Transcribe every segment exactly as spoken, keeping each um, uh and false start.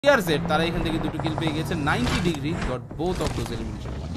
ইয়ারসেট তারা এখান থেকে দুটো কিল পেয়ে গেছে ninety degree got both of those elimination point.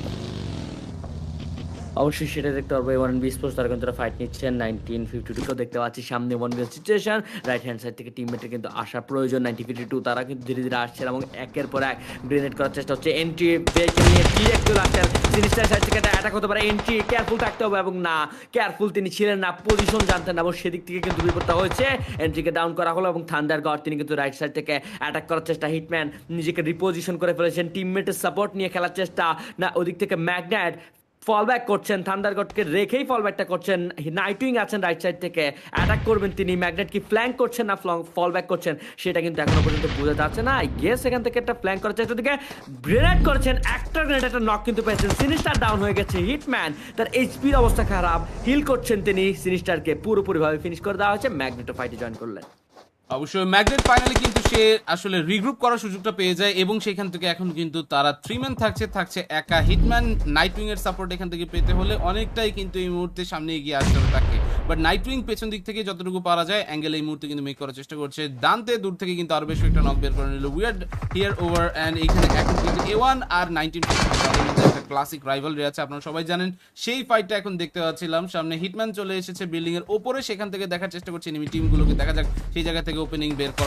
অবশ্যই সেটা দেখতে পারবো A one N B sports তারা কিন্তু ফাইট নিচ্ছেন নাইনটিন ফিফটি টু কেও দেখতে পাচ্ছি সামনে one B situation right hand side থেকে টিমমেটের কিন্তু আসা প্রয়োজন নাইনটিন ফিফটি টু তারা কিন্তু ধীরে ধীরে আসছেন এবং একের পর এক গ্রেনেড করার চেষ্টা হচ্ছে এন্ট্রি ভেহিকল নিয়ে কি একটু লাগছেন সিনিস্টার সাইড থেকে অ্যাটাক হতে পারে এন্ট্রি কেয়ারফুল থাকতে হবে এবং না কেয়ারফুল তিনি ছিলেন না পজিশন জানতেন না এবং সেদিক থেকে কিন্তু বিপদটা হয়েছে এন্ট্রিকে ডাউন করা হলো এবং থান্ডার গড তিনি কিন্তু রাইট সাইড থেকে অ্যাটাক করার চেষ্টা হিটম্যান নিজেকে রিপোজিশন করে ফেলেছেন টিমমেটের সাপোর্ট নিয়ে খেলার চেষ্টা না ওদিক থেকে ম্যাগনেট ফল ব্যাক করছেন থান্ডারগডকে রেখেই ফল ব্যাকটা করছেন নাইটউইং আছেন রাইট সাইড থেকে অ্যাটাক করবেন তিনি ম্যাগনেট কি ফ্ল্যাঙ্ক করছেন না ফল ব্যাক করছেন সেটা কিন্তু এখনো পর্যন্ত বোঝা যাচ্ছে না আই গেস এখান থেকে একটা ফ্ল্যাঙ্ক করার চেষ্টা থেকে গ্রেনেড করেছেন একটা গ্রেনেড একটা নক কিন্তু পেয়েছেন সিনিস্টার ডাউন হয়ে গেছে হিটম্যান তার এইচপির অবস্থা খারাপ হিল করছেন তিনি সিনিস্টারকে পুরোপুরিভাবে ফিনিশ করে দেওয়া হয়েছে ম্যাগনেটও ফাইটে জয়েন করলেন। অবশ্যই ম্যাগনেট ফাইনালি কিন্তু সে আসলে রিগ্রুপ করার সুযোগটা পেয়ে যায় এবং সেখান থেকে এখন কিন্তু তারা থ্রি ম্যান থাকছে থাকছে একা হিটম্যান নাইটউইং এর সাপোর্ট এখান থেকে পেতে হলে অনেকটাই কিন্তু এই মুহূর্তে সামনে এগিয়ে আসতে হবে তাকে বাট নাইটউইং পেছন দিক থেকে যতটুকু পারা যায় অ্যাঙ্গেল এই মুহূর্তে কিন্তু মেক করার চেষ্টা করছে দান্তে দূর থেকে কিন্তু আরো বেশ একটা নক বের করে নিল উইয়ার্ড হিয়ার ওভার অ্যান্ড এইখানে এখন কিন্তু এ ওয়ান আর নাইনটিন একটা ক্লাসিক রাইভালরি আছে আপনারা সবাই জানেন সেই ফাইটটা এখন দেখতে পাচ্ছিলাম সামনে হিটম্যান চলে এসেছে বিল্ডিং এর ওপরে সেখান থেকে দেখার চেষ্টা করছে এনিমি টিমগুলোকে দেখা যাক সেই জায়গা থেকে ওপেনিং বের করা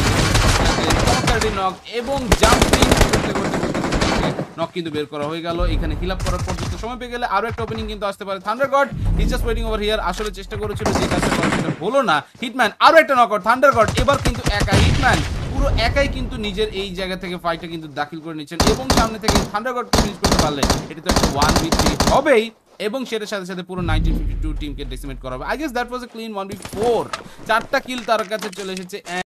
নক এবং জাম্পিং করতে করতে নক কিন্তু বের করা হয়ে গেল এখানে হিল আপ করার পর্যন্ত সময় পেয়ে গেলে আরো একটা ওপেনিং কিন্তু আসতে পারে Thundergod is just waiting over here আসলে চেষ্টা করেছিল যে কাজটা করা সেটা হলো না হিটম্যান আরো একটা নকআউট থান্ডারগড এবার কিন্তু একা হিটম্যান পুরো একাই কিন্তু নিজের এই জায়গা থেকে ফাইটটা কিন্তু দাখিল করে নিচ্ছেন এবং সামনে থেকে থান্ডারগড ফিনিশ করতে পারলে এটা তো একটা ওয়ান বি থ্রি হবেই এবং সেটার সাথে সাথে পুরো নাইনটিন ফিফটি টু টিমকে ডেসিমেট করা হবে I guess that was a clean one B four চারটা কিল তার কাছে চলে এসেছে।